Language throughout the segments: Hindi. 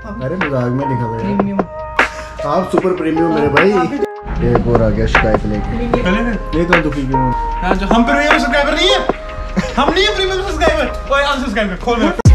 अरे मजाक में लिखा हुआ है प्रीमियम। आप सुपर प्रीमियम मेरे भाई। एक और आ गया शिकायत लेके। पहले ये तो दुखी क्यों हो? हाँ, जो हम प्रीमियम सब्सक्राइबर नहीं है, हम नहीं है प्रीमियम सब्सक्राइबर। ओए अनसब्सक्राइब कर, खोल मेरा।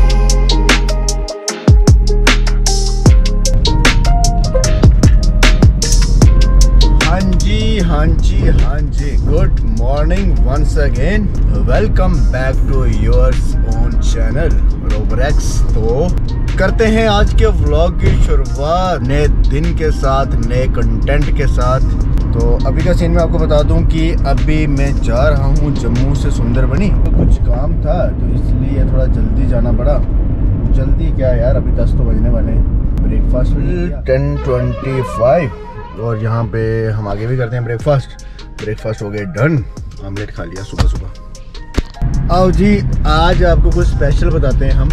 हाँ जी good morning once again, welcome back to yours own channel Robarex. तो करते हैं आज के व्लॉग की शुरुआत नए दिन के साथ, नए कंटेंट के साथ। तो अभी का सीन मैं आपको बता दूं कि अभी मैं जा रहा हूं जम्मू से सुंदरबनी। तो कुछ काम था तो इसलिए थोड़ा जल्दी जाना पड़ा। जल्दी क्या यार, अभी 10 तो बजने वाले हैं। ब्रेकफास्ट 10:25 और यहाँ पे हम आगे भी करते हैं ब्रेकफास्ट हो गया डन। ऑमलेट खा लिया सुबह सुबह। आओ जी, आज आपको कुछ स्पेशल बताते हैं हम।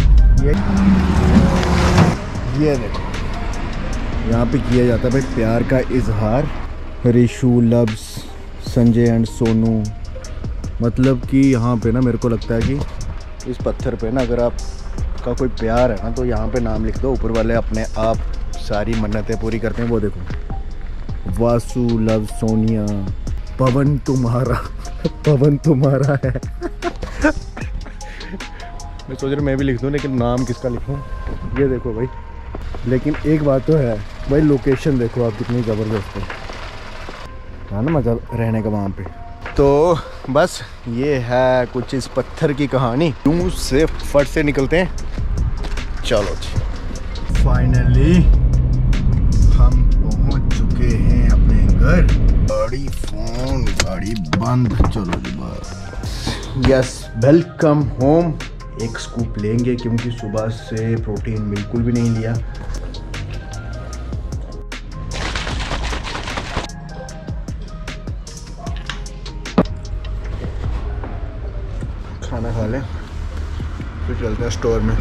ये देखो, यहाँ पे किया जाता है भाई प्यार का इजहार। Rishu loves Sanjay and Sonu. मतलब कि यहाँ पे ना मेरे को लगता है कि इस पत्थर पे ना अगर आपका कोई प्यार है ना तो यहाँ पे नाम लिख दो, ऊपर वाले अपने आप सारी मन्नतें पूरी करते हैं। वो देखो, वासु लव सोनिया, पवन तुम्हारा है। मैं सोच रहा मैं भी लिख दूं, लेकिन नाम किसका लिखूं। ये देखो भाई, लेकिन एक बात तो है भाई, लोकेशन देखो आप कितनी ज़बरदस्त है ना, मज़ा रहने का वहाँ पे। तो बस ये है कुछ इस पत्थर की कहानी। यूं से फट से निकलते हैं। चलो जी, फाइनली हम पहुंच चुके हैं अपने घर। गाड़ी बंद। चलो जी बस। Yes, welcome home. एक स्कूप लेंगे क्योंकि सुबह से प्रोटीन बिल्कुल भी नहीं लिया। खाना खा लें फिर चलते हैं स्टोर में।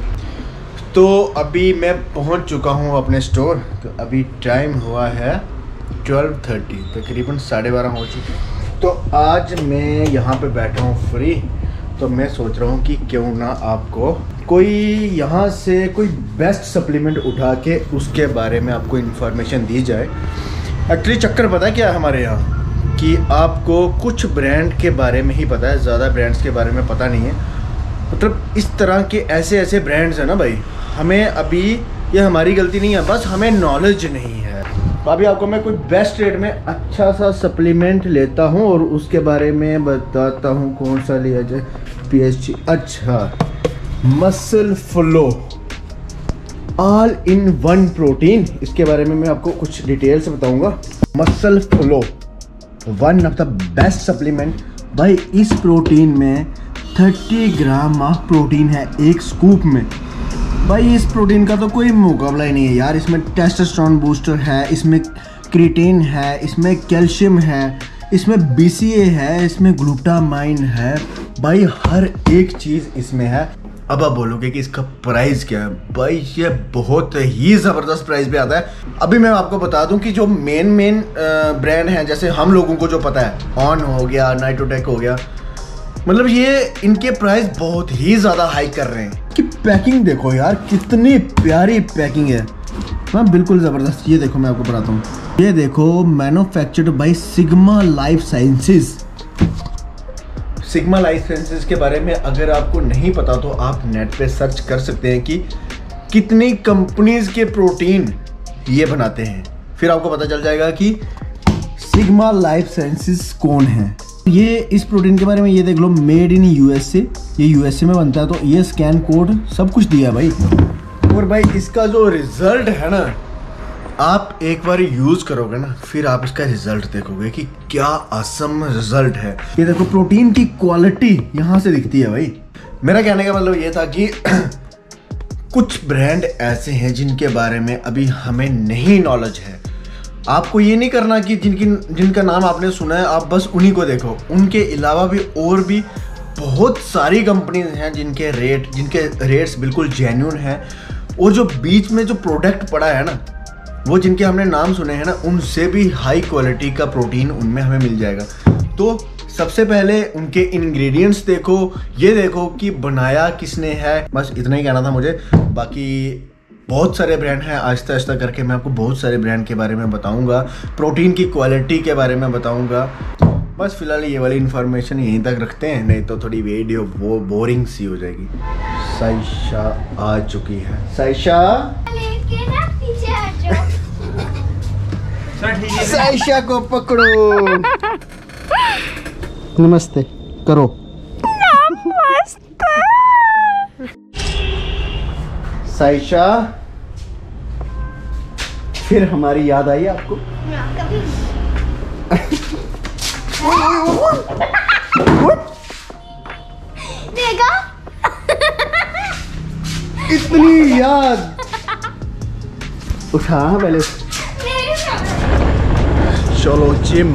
तो अभी मैं पहुंच चुका हूं अपने स्टोर। तो अभी टाइम हुआ है 12:30, तकरीबन 12:30 हो चुके। तो आज मैं यहाँ पे बैठा हूँ फ्री। तो मैं सोच रहा हूँ कि क्यों ना आपको कोई यहाँ से कोई बेस्ट सप्लीमेंट उठा के उसके बारे में आपको इन्फॉर्मेशन दी जाए। एक्चुअली चक्कर पता है क्या है हमारे यहाँ, कि आपको कुछ ब्रांड के बारे में ही पता है, ज़्यादा ब्रांड्स के बारे में पता नहीं है। मतलब इस तरह के ऐसे ब्रांड्स हैं ना भाई, हमें अभी ये हमारी गलती नहीं है, बस हमें नॉलेज नहीं है। तो अभी आपको मैं कोई बेस्ट रेट में अच्छा सा सप्लीमेंट लेता हूँ और उसके बारे में बताता हूँ कौन सा लिया जाए। PSG, अच्छा, Muscle Flow all in one protein, इसके बारे में मैं आपको कुछ डिटेल से बताऊँगा। Muscle Flow one of the best supplement भाई। इस प्रोटीन में 30 ग्राम ऑफ प्रोटीन है एक स्कूप में। भाई इस प्रोटीन का तो कोई मुकाबला ही नहीं है यार। इसमें टेस्टोस्टेरोन बूस्टर है, इसमें क्रिएटिन है, इसमें कैल्शियम है, इसमें BCA है, इसमें ग्लूटामाइन है। भाई हर एक चीज़ इसमें है। अब आप बोलोगे कि इसका प्राइस क्या है। भाई ये बहुत ही ज़बरदस्त प्राइस पे आता है। अभी मैं आपको बता दूं कि जो मेन ब्रांड हैं, जैसे हम लोगों को जो पता है, ऑन हो गया, नाइट्रोटेक हो गया, मतलब ये इनके प्राइस बहुत ही ज़्यादा हाई कर रहे हैं। कि पैकिंग देखो यार, कितनी प्यारी पैकिंग है। हाँ बिल्कुल ज़बरदस्त। ये देखो मैं आपको बताता हूँ, ये देखो, manufactured by Sigma Life Sciences. Sigma Life Sciences के बारे में अगर आपको नहीं पता तो आप नेट पे सर्च कर सकते हैं कि कितनी कंपनीज के प्रोटीन ये बनाते हैं, फिर आपको पता चल जाएगा कि सिग्मा लाइफ साइंसेज कौन है। ये इस प्रोटीन के बारे में ये देख लो, मेड इन USA, ये USA में बनता है। तो ये स्कैन कोड सब कुछ दिया है भाई। और भाई इसका जो रिजल्ट है ना, आप एक बार यूज़ करोगे ना, फिर आप इसका रिजल्ट देखोगे कि क्या असम रिजल्ट है। ये देखो, प्रोटीन की क्वालिटी यहाँ से दिखती है भाई। मेरा कहने का मतलब ये था कि कुछ ब्रांड ऐसे हैं जिनके बारे में अभी हमें नहीं नॉलेज है। आपको ये नहीं करना कि जिनका नाम आपने सुना है आप बस उन्हीं को देखो। उनके अलावा भी और भी बहुत सारी कंपनीज हैं जिनके रेट्स बिल्कुल जेन्युइन हैं। और जो बीच में जो प्रोडक्ट पड़ा है ना, वो जिनके हमने नाम सुने हैं ना, उनसे भी हाई क्वालिटी का प्रोटीन उनमें हमें मिल जाएगा। तो सबसे पहले उनके इंग्रेडिएंट्स देखो, ये देखो कि बनाया किसने है। बस इतना ही कहना था मुझे। बाकी बहुत सारे ब्रांड हैं, आहिस्ता आहिस्ता करके मैं आपको बहुत सारे ब्रांड के बारे में बताऊंगा, प्रोटीन की क्वालिटी के बारे में बताऊंगा। बस फिलहाल ये वाली इन्फॉर्मेशन यहीं तक रखते हैं, नहीं तो थोड़ी वीडियो वो बोरिंग सी हो जाएगी। साइशा आ चुकी है। साइशा लेके ना पीछे हट जाओ। साइशा को पकड़ो। नमस्ते करो। नमस्ते। साइशा, फिर हमारी याद आई आपको? कभी देखा? इतनी याद। उठा पहले। चलो जिम।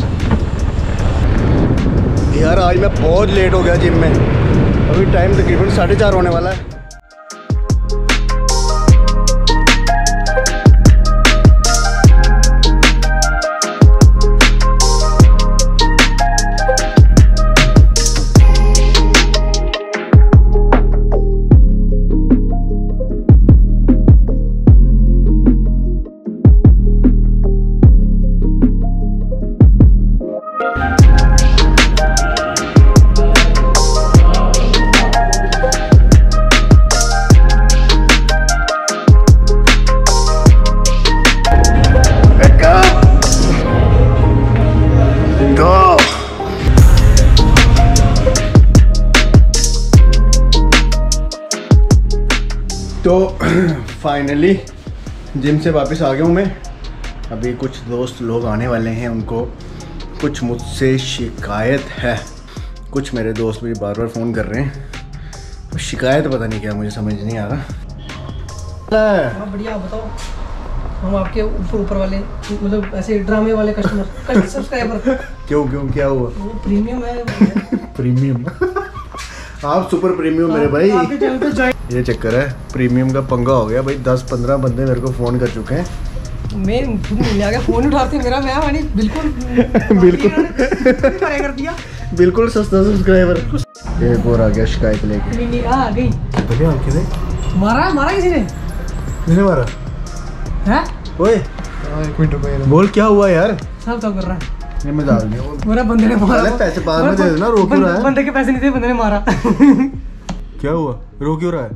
यार आज मैं बहुत लेट हो गया जिम में, अभी टाइम तकरीबन 4:30 होने वाला है। तो फाइनली जिम से वापस आ गया हूँ मैं। अभी कुछ दोस्त लोग आने वाले हैं, उनको कुछ मुझसे शिकायत है। कुछ मेरे दोस्त भी बार बार फ़ोन कर रहे हैं, तो शिकायत पता नहीं क्या, मुझे समझ नहीं आ रहा। हाँ बढ़िया, आप बताओ। हम आपके ऊपर वाले मतलब ऐसे ड्रामे वाले कस्टमर सब्सक्राइबर। क्यों क्यों क्या हुआ? वो प्रीमियम है। प्रीमियम आप सुपर प्रीमियम मेरे भाई। ये चक्कर है, प्रीमियम का पंगा हो गया भाई। 10-15 बंदे मेरे को फ़ोन कर चुके हैं। मैं मिल गया, फ़ोन उठाते मेरा मैं वाली बिल्कुल कर दिया। बिल्कुल सस्ता सब्सक्राइबर। एक और आ गया शिकायत लेके। आ गई मारा किसी ने? किसने मारा है? ओए एक मिनट बोल क्या हुआ यार? सब क्या कर रहा है? ये मैं डाल दिया। मेरा बंदे ने मारा। पैसे बाद में दे देना, रो क्यों रहा है? बंदे के पैसे नहीं थे, बंदे ने मारा। क्या हुआ, रो क्यों रहा है?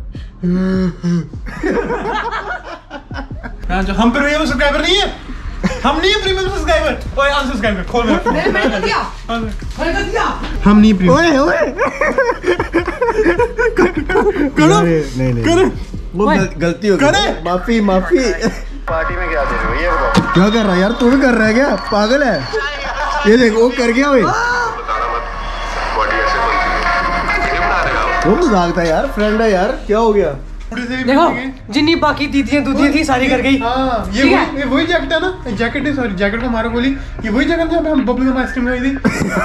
हम प्रीमियम सब्सक्राइबर नहीं है, हम नहीं है प्रीमियम सब्सक्राइबर। ओए अनसब्सक्राइब कर, खोल मैंने कर दिया। हम नहीं प्रीमियम। ओए ओए करो नहीं करो, वो गलती हो गई। माफी पार्टी में क्या दे रहे हो ये बताओ? क्या कर रहा है यार, तू भी कर रहा है क्या? पागल है ये, देखो वो कर गया भाई। वो मजाक था यार, फ्रेंड है यार, क्या हो गया? देखो जितनी बाकी दीदियां दूधियां थी सारी कर गई। हाँ ये वही जैकेट है ना, जैकेट है, सॉरी जैकेट को मारो गोली। ये वही जगह जहाँ पे हम बबल गम आइसक्रीम खाई थी।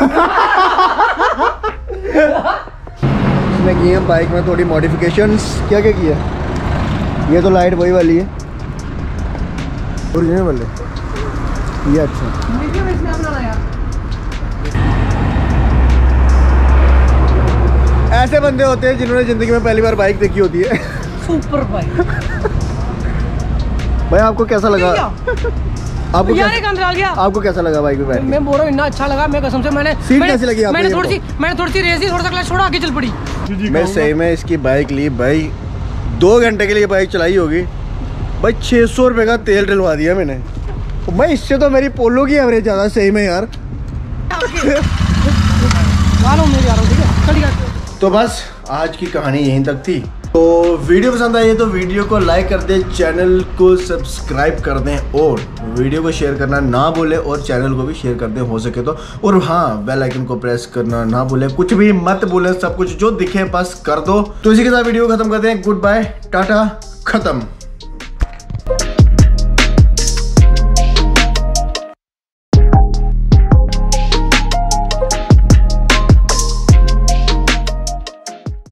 इसने की है बाइक में थोड़ी मॉडिफिकेशंस। क्या क्या किया? ये तो लाइट वही वाली है ओरिजिनल वाले, ये अच्छा। ऐसे बंदे होते हैं जिन्होंने जिंदगी में पहली बार बाइक देखी होती है। Super bike. भाई आपको कैसा लगा? आपको यार एक अंदर आ गया। आपको कैसा लगा बाइक पे बैठ के? मैं बोल रहा हूँ इतना अच्छा लगा, मैं कसम से। सीट कैसी लगी आपको? मैंने थोड़ी सी रेस दी, थोड़ा सा क्लच छोड़ा, आगे चल पड़ी। मैं सही में इसकी बाइक ली भाई, 2 घंटे के लिए बाइक चलाई होगी भाई। 600 रुपये का तेल डलवा दिया मैंने भाई। इससे तो मेरी पोलो की एवरेज ज़्यादा सही में यार। तो बस आज की कहानी यहीं तक थी। तो वीडियो पसंद आई है तो वीडियो को लाइक कर दें, चैनल को सब्सक्राइब कर दें और वीडियो को शेयर करना ना भूलें, और चैनल को भी शेयर कर दें हो सके तो। और हाँ, बेल आइकन को प्रेस करना ना भूलें, कुछ भी मत भूलें, सब कुछ जो दिखे बस कर दो। तो इसी के साथ वीडियो खत्म करते हैं। गुड बाय, टाटा, खत्म।